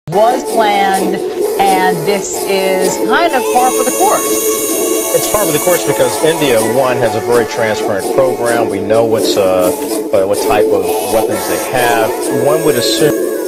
was planned, and this is kind of par for the course. It's par for the course because India, one, has a very transparent program. We know what type of weapons they have. One would assume